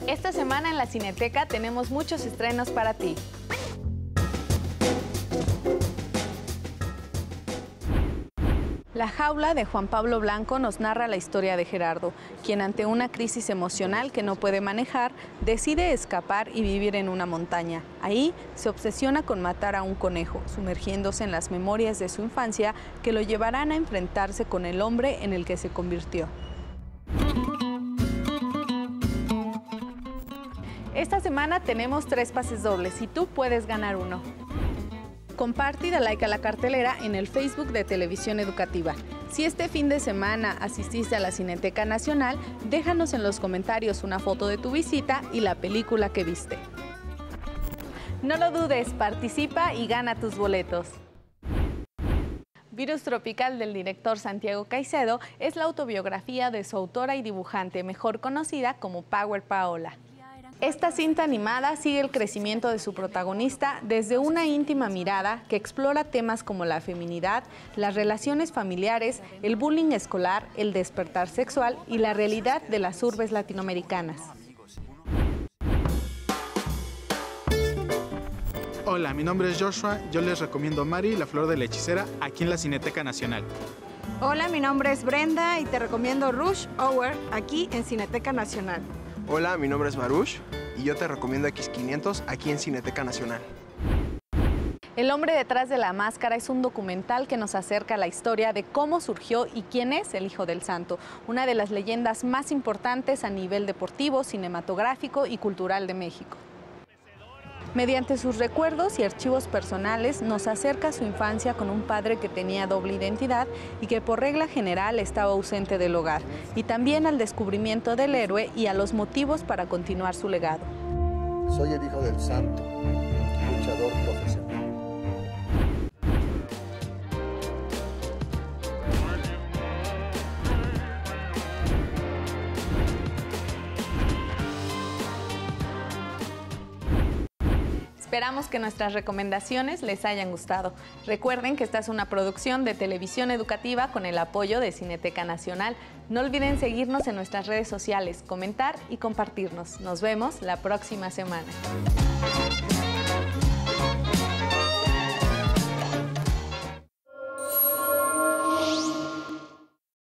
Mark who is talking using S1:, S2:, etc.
S1: Esta semana en la Cineteca tenemos muchos estrenos para ti. La jaula de Juan Pablo Blanco nos narra la historia de Gerardo, quien ante una crisis emocional que no puede manejar, decide escapar y vivir en una montaña. Ahí se obsesiona con matar a un conejo, sumergiéndose en las memorias de su infancia que lo llevarán a enfrentarse con el hombre en el que se convirtió. Esta semana tenemos 3 pases dobles y tú puedes ganar uno. Comparte y da like a la cartelera en el Facebook de Televisión Educativa. Si este fin de semana asististe a la Cineteca Nacional, déjanos en los comentarios una foto de tu visita y la película que viste. No lo dudes, participa y gana tus boletos. Virus Tropical del director Santiago Caicedo es la autobiografía de su autora y dibujante, mejor conocida como Power Paola. Esta cinta animada sigue el crecimiento de su protagonista desde una íntima mirada que explora temas como la feminidad, las relaciones familiares, el bullying escolar, el despertar sexual y la realidad de las urbes latinoamericanas.
S2: Hola, mi nombre es Joshua. Yo les recomiendo Mari, la flor de la hechicera, aquí en la Cineteca Nacional.
S3: Hola, mi nombre es Brenda y te recomiendo Rush Hour, aquí en Cineteca Nacional.
S4: Hola, mi nombre es Marush y yo te recomiendo X500 aquí en Cineteca Nacional.
S1: El hombre detrás de la máscara es un documental que nos acerca a la historia de cómo surgió y quién es el Hijo del Santo, una de las leyendas más importantes a nivel deportivo, cinematográfico y cultural de México. Mediante sus recuerdos y archivos personales nos acerca a su infancia con un padre que tenía doble identidad y que por regla general estaba ausente del hogar, y también al descubrimiento del héroe y a los motivos para continuar su legado.
S5: Soy el Hijo del Santo, luchador profesional.
S1: Esperamos que nuestras recomendaciones les hayan gustado. Recuerden que esta es una producción de Televisión Educativa con el apoyo de Cineteca Nacional. No olviden seguirnos en nuestras redes sociales, comentar y compartirnos. Nos vemos la próxima semana.